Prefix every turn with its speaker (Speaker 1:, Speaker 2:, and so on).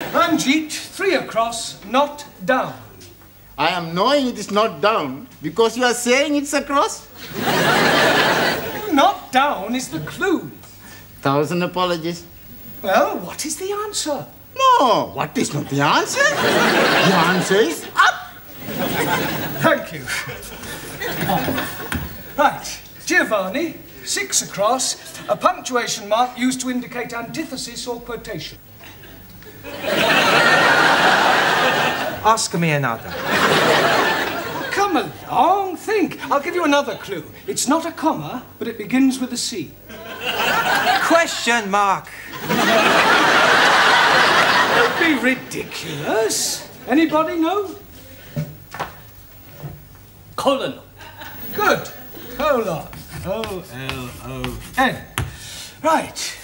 Speaker 1: Ranjit, 3 across, not down.
Speaker 2: I am knowing it is not down because you are saying it's across.
Speaker 1: Not down is the clue.
Speaker 2: 1,000 apologies.
Speaker 1: Well, what is the answer?
Speaker 2: No, what is not the answer? The answer is up.
Speaker 1: Thank you. Right, Giovanni, 6 across, a punctuation mark used to indicate antithesis or quotation.
Speaker 3: Ask me another.
Speaker 1: Come along, think. I'll give you another clue. It's not a comma, but it begins with a C.
Speaker 3: Question mark.
Speaker 1: Don't be ridiculous. Anybody know?
Speaker 4: Colon.
Speaker 1: Good. Colon. O-L-O-N. Right.